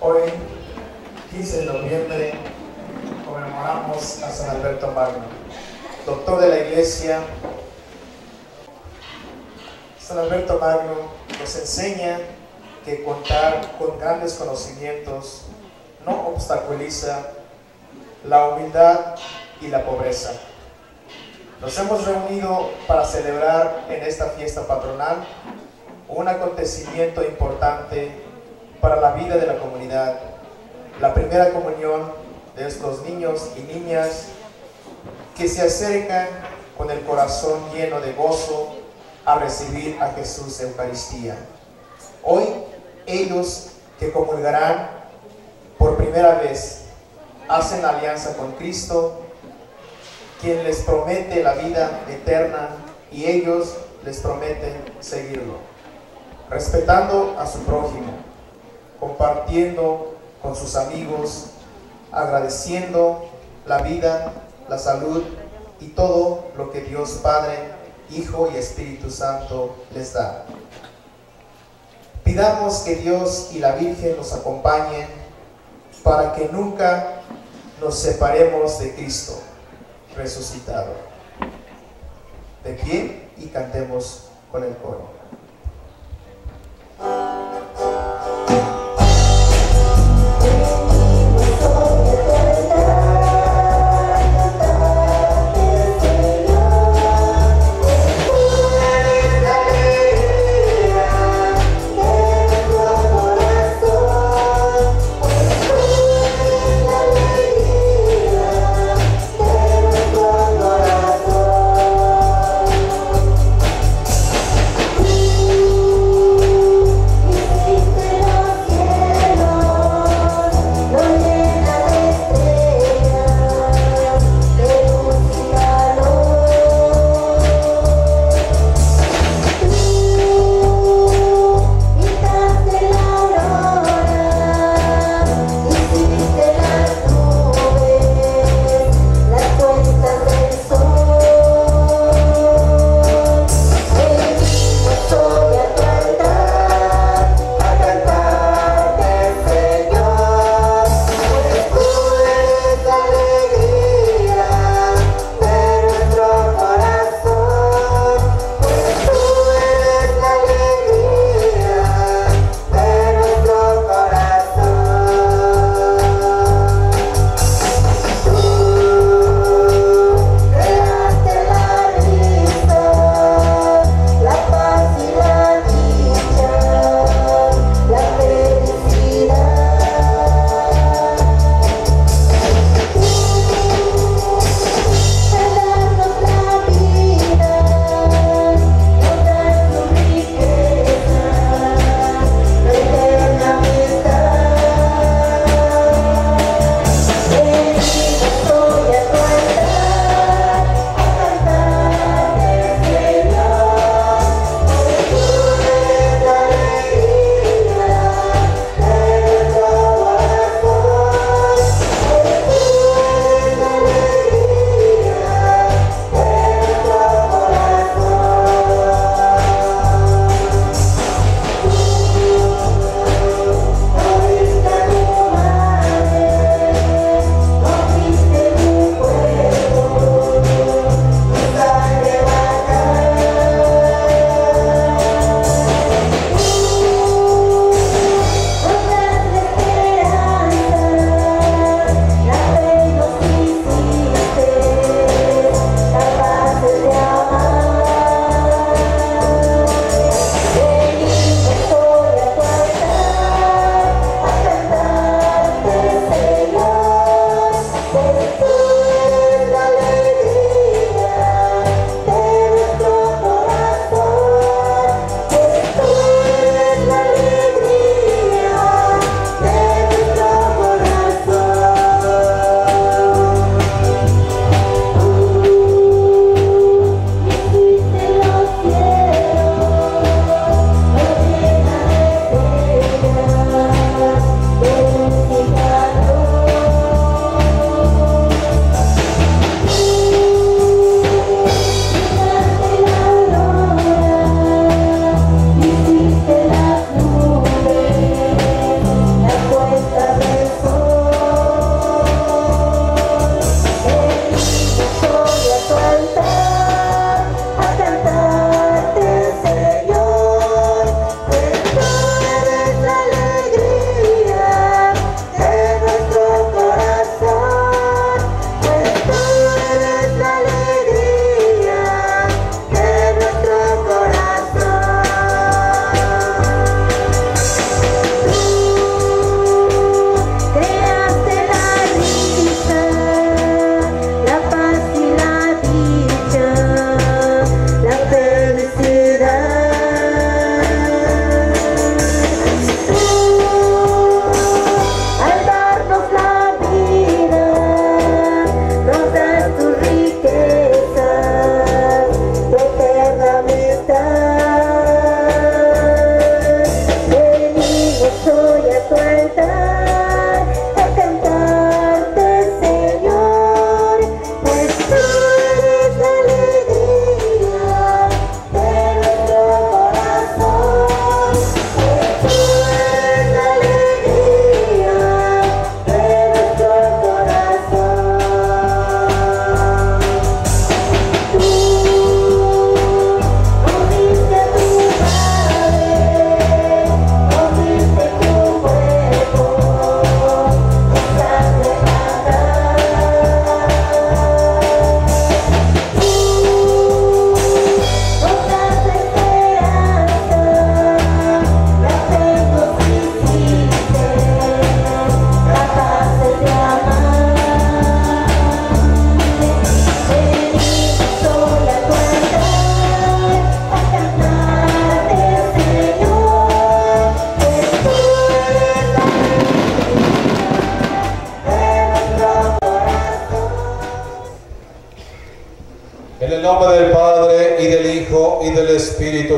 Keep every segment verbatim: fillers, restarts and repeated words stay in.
Hoy, quince de noviembre, conmemoramos a San Alberto Magno, doctor de la Iglesia. San Alberto Magno nos enseña que contar con grandes conocimientos no obstaculiza la humildad y la pobreza. Nos hemos reunido para celebrar en esta fiesta patronal un acontecimiento importante para la vida de la comunidad, la primera comunión de estos niños y niñas que se acercan con el corazón lleno de gozo a recibir a Jesús en Eucaristía. Hoy, ellos que comulgarán por primera vez hacen alianza con Cristo, quien les promete la vida eterna, y ellos les prometen seguirlo, respetando a su prójimo, compartiendo con sus amigos, agradeciendo la vida, la salud y todo lo que Dios Padre, Hijo y Espíritu Santo les da. Pidamos que Dios y la Virgen nos acompañen para que nunca nos separemos de Cristo resucitado. De pie y cantemos con el coro. Thank you.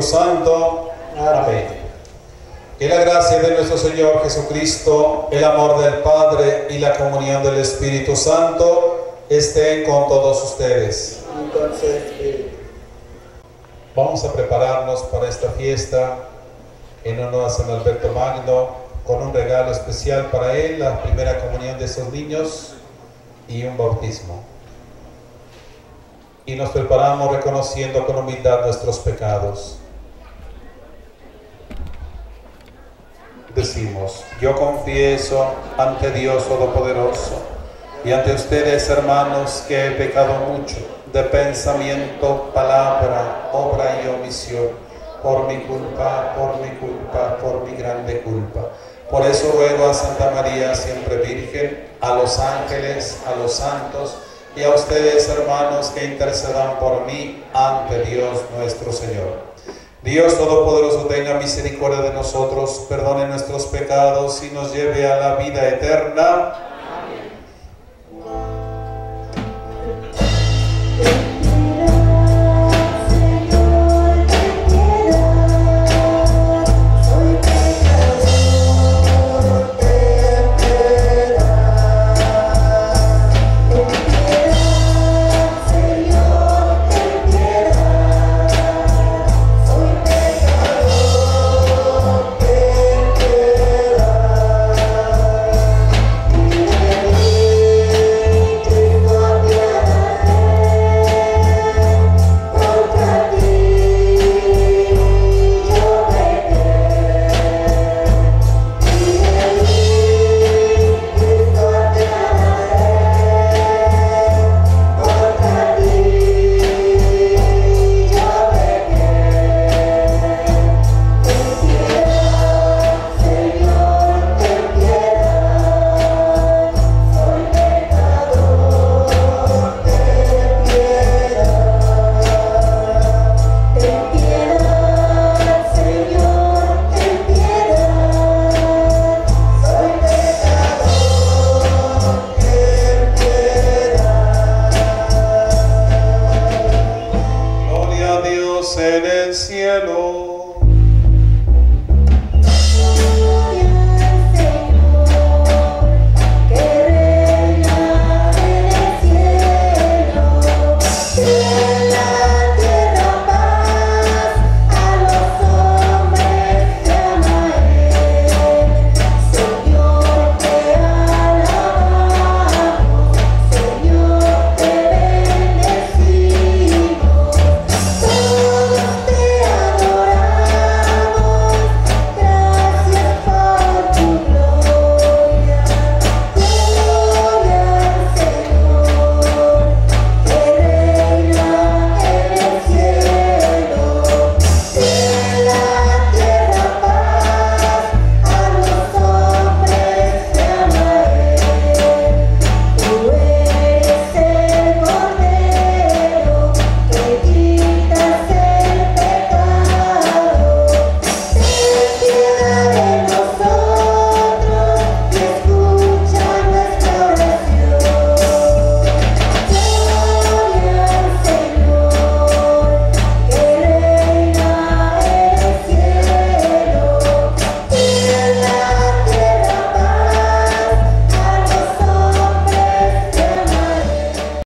Santo. Amén. Que la gracia de nuestro Señor Jesucristo, el amor del Padre y la comunión del Espíritu Santo estén con todos ustedes. Vamos a prepararnos para esta fiesta en honor a San Alberto Magno, con un regalo especial para él, la primera comunión de esos niños y un bautismo. Y nos preparamos reconociendo con humildad nuestros pecados. Decimos: yo confieso ante Dios Todopoderoso y ante ustedes, hermanos, que he pecado mucho de pensamiento, palabra, obra y omisión, por mi culpa, por mi culpa, por mi grande culpa. Por eso ruego a Santa María, siempre Virgen, a los ángeles, a los santos y a ustedes, hermanos, que intercedan por mí ante Dios nuestro Señor. Dios Todopoderoso tenga misericordia de nosotros, perdone nuestros pecados y nos lleve a la vida eterna.